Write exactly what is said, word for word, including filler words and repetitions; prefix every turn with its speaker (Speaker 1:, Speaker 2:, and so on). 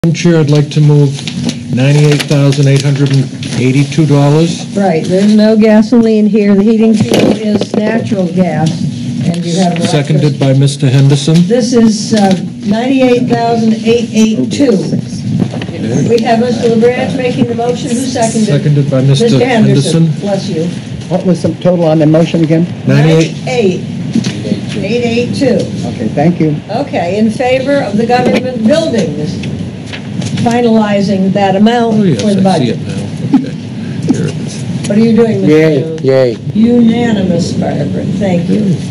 Speaker 1: Madam Chair, I'd like to move ninety-eight thousand eight hundred eighty-two dollars.
Speaker 2: Right, there's no gasoline here. The heating fuel is natural gas, and you have electricity.
Speaker 1: Seconded by Mister Henderson.
Speaker 2: This is uh, ninety-eight thousand eight hundred eighty-two. We have Mister LaBranch making the motion. Who seconded?
Speaker 1: Seconded by Mister
Speaker 2: Mister Henderson.
Speaker 1: Henderson.
Speaker 2: Bless you.
Speaker 3: What was the total on the motion again?
Speaker 1: ninety-eight.
Speaker 2: eight eighty-two.
Speaker 3: Okay, thank you.
Speaker 2: Okay, in favor of the government buildings, finalizing that amount
Speaker 1: Oh, yes,
Speaker 2: for the
Speaker 1: I see
Speaker 2: budget.
Speaker 1: it now. Okay, here it is.
Speaker 2: What are you doing, Mister
Speaker 3: Yay,
Speaker 2: Jones?
Speaker 3: yay.
Speaker 2: Unanimous, Barbara. Thank you.